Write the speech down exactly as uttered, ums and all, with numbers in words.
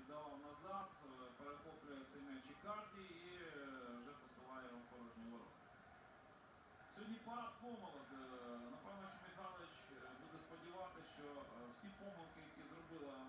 віддавав назад, перехоплює цей м'яч Ікарді і вже посилає його в порожні ворота. Сьогодні парад помилок. Напевно, що Михайлович буде сподіватися, що всі помилки, які зробила